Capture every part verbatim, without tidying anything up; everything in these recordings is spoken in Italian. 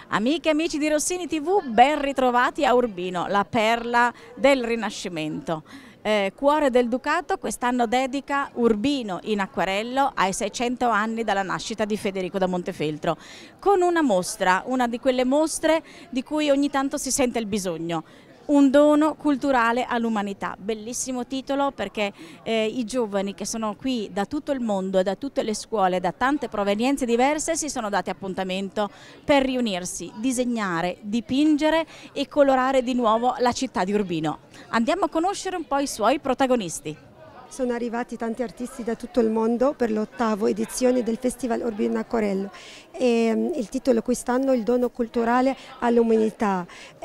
Amiche e amici di Rossini tivù, ben ritrovati a Urbino, la perla del Rinascimento. Eh, Cuore del Ducato quest'anno dedica Urbino in acquarello ai seicento anni dalla nascita di Federico da Montefeltro, con una mostra, una di quelle mostre di cui ogni tanto si sente il bisogno. Un dono culturale all'umanità, bellissimo titolo perché eh, i giovani che sono qui da tutto il mondo, da tutte le scuole, da tante provenienze diverse si sono dati appuntamento per riunirsi, disegnare, dipingere e colorare di nuovo la città di Urbino. Andiamo a conoscere un po' i suoi protagonisti. Sono arrivati tanti artisti da tutto il mondo per l'ottavo edizione del Festival Urbino in Acquarello. E, um, il titolo quest'anno è Il dono culturale all'umanità,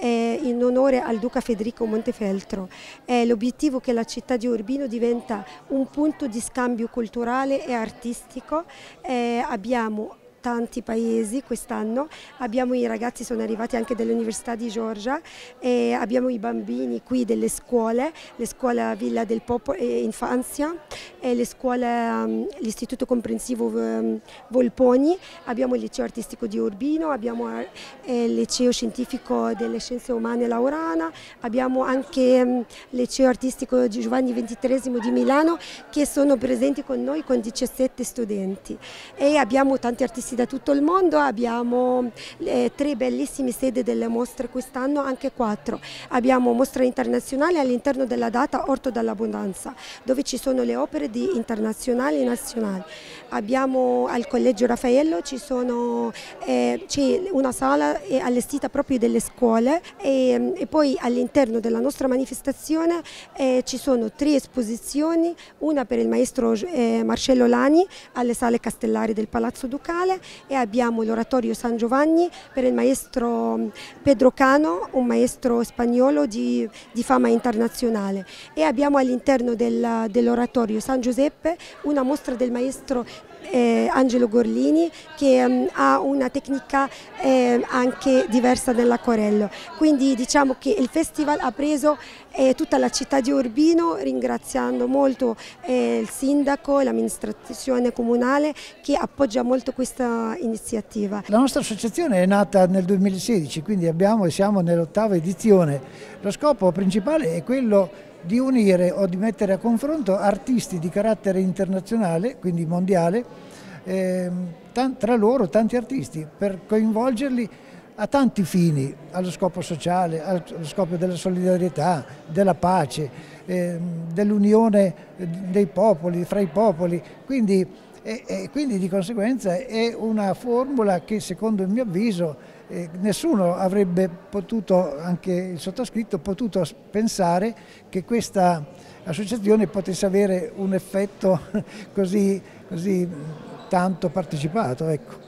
in onore al Duca Federico Montefeltro. L'obiettivo è che la città di Urbino diventa un punto di scambio culturale e artistico. E abbiamo tanti paesi quest'anno, abbiamo i ragazzi, sono arrivati anche dall'Università di Georgia, e abbiamo i bambini qui delle scuole, le scuole Villa del Popolo e Infanzia, e le scuole, um, l'Istituto Comprensivo um, Volponi, abbiamo il Liceo Artistico di Urbino, abbiamo eh, il Liceo Scientifico delle Scienze Umane Laurana, abbiamo anche um, il Liceo Artistico di Giovanni ventitreesimo di Milano che sono presenti con noi con diciassette studenti, e abbiamo tanti artisti da tutto il mondo. Abbiamo eh, tre bellissime sedi delle mostre quest'anno, anche quattro. Abbiamo mostre internazionali all'interno della data Orto dell'Abbondanza, dove ci sono le opere di internazionali e nazionali. Abbiamo al Collegio Raffaello ci sono eh, c'è una sala eh, allestita proprio delle scuole, e, e poi all'interno della nostra manifestazione eh, ci sono tre esposizioni, una per il maestro eh, Marcello Lani alle Sale Castellari del Palazzo Ducale, e abbiamo l'oratorio San Giovanni per il maestro Pedro Cano, un maestro spagnolo di, di fama internazionale, e abbiamo all'interno del, dell'oratorio San Giuseppe una mostra del maestro Eh, Angelo Gorlini, che um, ha una tecnica eh, anche diversa dell'acquarello. Quindi diciamo che il festival ha preso eh, tutta la città di Urbino, ringraziando molto eh, il sindaco e l'amministrazione comunale che appoggia molto questa iniziativa. La nostra associazione è nata nel duemilasedici, quindi abbiamo e siamo nell'ottava edizione. Lo scopo principale è quello di unire o di mettere a confronto artisti di carattere internazionale, quindi mondiale, eh, tra loro tanti artisti, per coinvolgerli a tanti fini, allo scopo sociale, allo scopo della solidarietà, della pace, eh, dell'unione dei popoli, fra i popoli. Quindi, e, e quindi di conseguenza è una formula che, secondo il mio avviso, Eh, nessuno avrebbe potuto, anche il sottoscritto, potuto pensare che questa associazione potesse avere un effetto così, così tanto partecipato. Ecco.